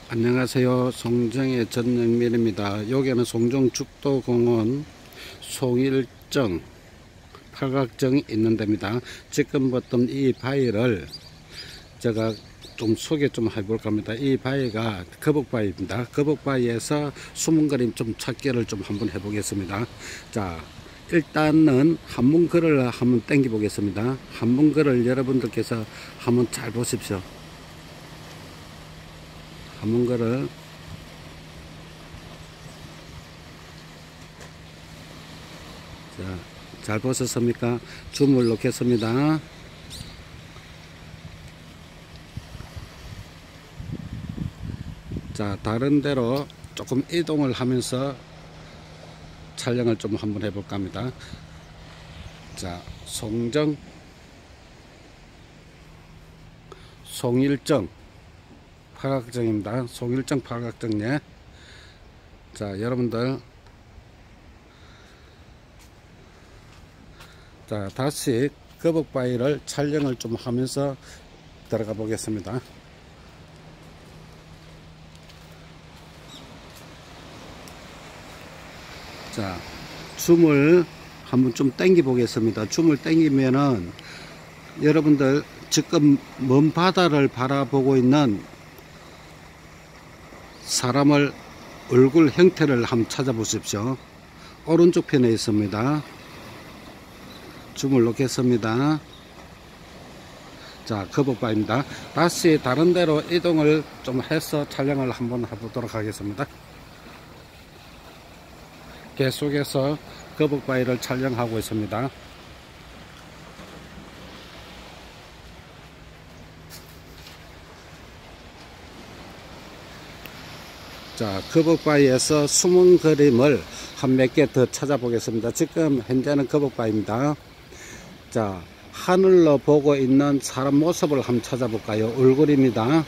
안녕하세요. 송정의 전영민입니다. 여기는 송정죽도공원 송일정 팔각정이 있는 데입니다. 지금부터 이 바위를 제가 좀 소개 좀 해볼까 합니다. 이 바위가 거북바위입니다. 거북바위에서 숨은 그림 좀 찾기를 좀 한번 해보겠습니다. 자, 일단은 한문글을 한번 당겨 보겠습니다. 한문글을 여러분들께서 한번 잘 보십시오. 한문글을 자, 잘 보셨습니까? 줌을 놓겠습니다. 자, 다른 데로 조금 이동을 하면서 촬영을 좀 한번 해볼까 합니다. 자, 송일정 팔각정입니다. 송일정 팔각정에 자, 여러분들 자, 다시 거북바위를 촬영을 좀 하면서 들어가 보겠습니다. 자, 줌을 한번 좀 당겨 보겠습니다. 줌을 당기면은 여러분들 지금 먼 바다를 바라보고 있는 사람을 얼굴 형태를 한번 찾아보십시오. 오른쪽 편에 있습니다. 줌을 놓겠습니다. 자, 거북바위입니다. 다시 다른 데로 이동을 좀 해서 촬영을 한번 해보도록 하겠습니다. 계속해서 거북바위를 촬영하고 있습니다. 자, 거북바위에서 숨은 그림을 한 몇 개 더 찾아보겠습니다. 지금 현재는 거북바위입니다. 자, 하늘로 보고 있는 사람 모습을 한번 찾아볼까요? 얼굴입니다.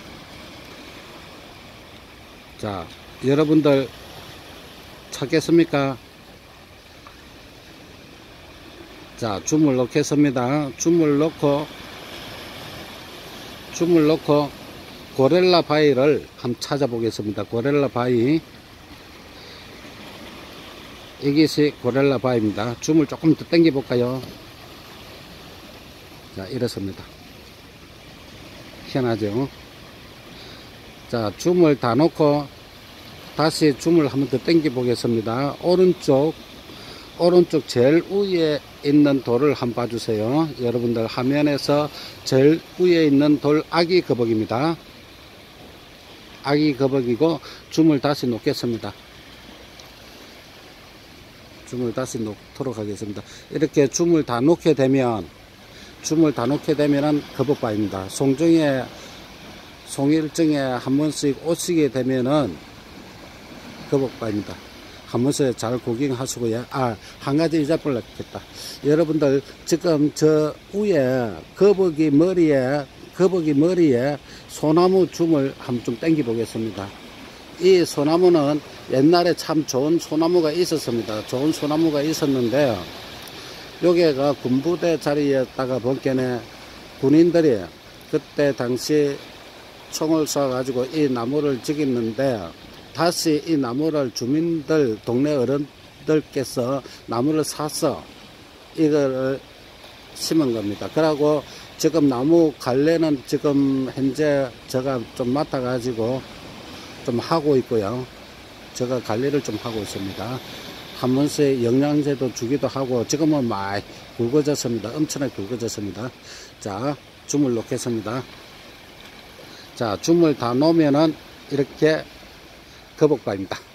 자, 여러분들 찾겠습니까? 자, 줌을 놓겠습니다. 줌을 놓고 고렐라 바위를 한번 찾아보겠습니다. 고렐라 바위, 이것이 고렐라 바위입니다. 줌을 조금 더 당겨 볼까요? 자, 이렇습니다. 희한하죠? 자, 줌을 다 놓고 다시 줌을 한번 더 당겨 보겠습니다. 오른쪽 제일 위에 있는 돌을 한번 봐주세요. 여러분들 화면에서 제일 위에 있는 돌 아기 거북입니다. 아기 거북이고 줌을 다시 놓겠습니다. 줌을 다시 놓도록 하겠습니다. 이렇게 줌을 다 놓게 되면 거북바위입니다. 송일정에 한 번씩 오시게 되면은 거북바위입니다. 한 번씩 잘 구경하시고요. 한 가지 잊어버렸겠다. 여러분들 지금 저 위에 거북이 머리에 소나무 줌을 한번 좀 당겨 보겠습니다. 이 소나무는 옛날에 참 좋은 소나무가 있었습니다. 좋은 소나무가 있었는데 여기가 군부대 자리에다가 보기에는 군인들이 그때 당시 총을 쏴 가지고 이 나무를 죽였는데 다시 이 나무를 주민들 동네 어른들께서 나무를 사서 이거를 심은 겁니다. 그러고 지금 나무 관리는 지금 현재 제가 좀 맡아 가지고 좀 하고 있고요. 제가 관리를 좀 하고 있습니다. 한 번씩 영양제도 주기도 하고 지금은 많이 굵어졌습니다. 엄청나게 굵어졌습니다. 자, 줌을 놓겠습니다. 자, 줌을 다 놓으면은 이렇게 거북바위입니다.